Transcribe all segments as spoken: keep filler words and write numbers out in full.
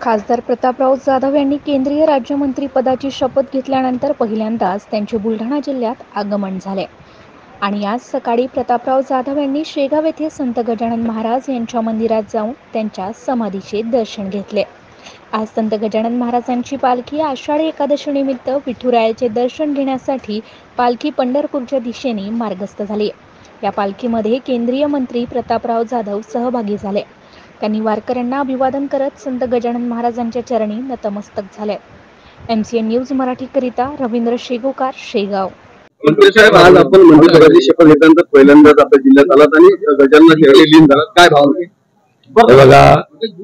खासदार प्रतापराव जाधव यांनी केंद्रीय राज्यमंत्री पदाची शपथ घेतल्यानंतर पहिल्यांदाच त्यांचे बुलढाणा जिल्ह्यात आगमन झाले आणि आज सकाळी प्रतापराव जाधव यांनी शेगाव येथे संत गजानन महाराज यांच्या मंदिरात जाऊन त्यांच्या समाधीचे दर्शन घेतले। आज संत गजानन महाराजांची पालखी आषाढी एकादशी निमित्त विठुरायाचे दर्शन घेण्यासाठी पालखी पंढरपूरच्या दिशेने मार्गस्थ झाली। या पालखीमध्ये केंद्रीय मंत्री प्रतापराव जाधव सहभागी झाले। त्यांनी वारकऱ्यांना अभिवादन करत संत गजानन महाराजांच्या चरणी नतमस्तक झाले। एमसीएन न्यूज मराठी करिता रवींद्र शेगोकार, शेगाव। मंत्री साहेब, आज आपण मंत्रिपदाची शपथ घेतल्यानंतर पहिल्यांदाच आपल्या जिल्ह्यात आलात आणि गजानन शेळके लीन झालात, काय भावना? बघा,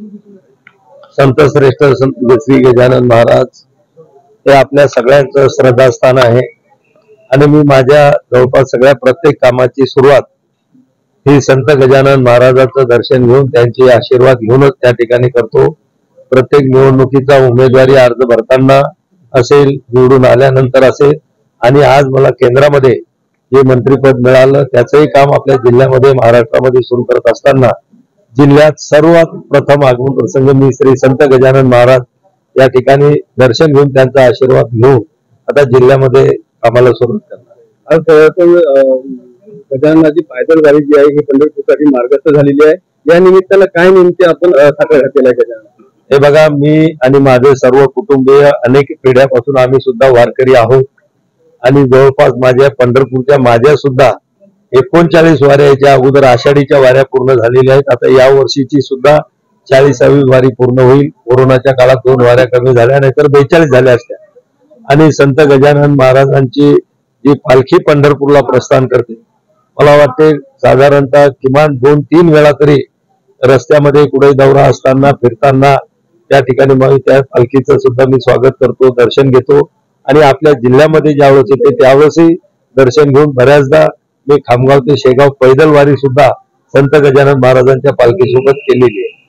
संत श्रेष्ठ संत श्री गजानन महाराज हे आपल्या सगळ्यांचं श्रद्धास्थान आहे आणि मी माझ्या जवळपास सगळ्या प्रत्येक कामाची सुरुवात ही संत गजानन महाराजांचं दर्शन घेऊन त्यांचे आशीर्वाद घेऊनच त्या ठिकाणी करतो। प्रत्येक निवडणुकीचा उमेदवारी अर्ज भरताना असेल, निवडून आल्यानंतर असेल आणि आज मला केंद्रामध्ये जे मंत्रिपद मिळालं त्याचंही काम आपल्या जिल्ह्यामध्ये महाराष्ट्रामध्ये सुरू करत असताना जिल्ह्यात सर्वात प्रथम आगमन प्रसंग मी श्री संत गजानन महाराज या ठिकाणी दर्शन घेऊन त्यांचा आशीर्वाद घेऊन आता जिल्ह्यामध्ये कामाला सुरुवात करणार। गजाननाची पायदळ वारी जी आहे ही पंढरपूरसाठी मार्गस्थ झालेली आहे। या निमित्तानं काय नेमके आपण साकार घातलेला आहे गजानन? हे बघा, मी आणि माझे सर्व कुटुंबीय अनेक पिढ्यापासून आम्ही सुद्धा वारकरी आहोत आणि जवळपास माझ्या पंढरपूरच्या माझ्या सुद्धा एकोणचाळीस वाऱ्याच्या अगोदर आषाढीच्या वाऱ्या पूर्ण झालेल्या आहेत। आता या वर्षीची सुद्धा चाळीसावी वारी पूर्ण होईल। कोरोनाच्या काळात दोन वाऱ्या कमी झाल्या, नाहीतर बेचाळीस झाल्या असत्या। आणि संत गजानन महाराजांची जी पालखी पंढरपूरला प्रस्थान करते, मला वाटते साधारणतः किमान दोन तीन वेळा तरी रस्त्यामध्ये कुठे दौरा असताना फिरताना त्या ठिकाणी मग त्या पालखीचं सुद्धा मी स्वागत करतो, दर्शन घेतो आणि आपल्या जिल्ह्यामध्ये ज्यावेळेस येते त्यावेळेसही दर्शन घेऊन बऱ्याचदा मी खामगाव ते शेगाव पैदल वारी सुद्धा संत गजानन महाराजांच्या पालखीसोबत केलेली आहे।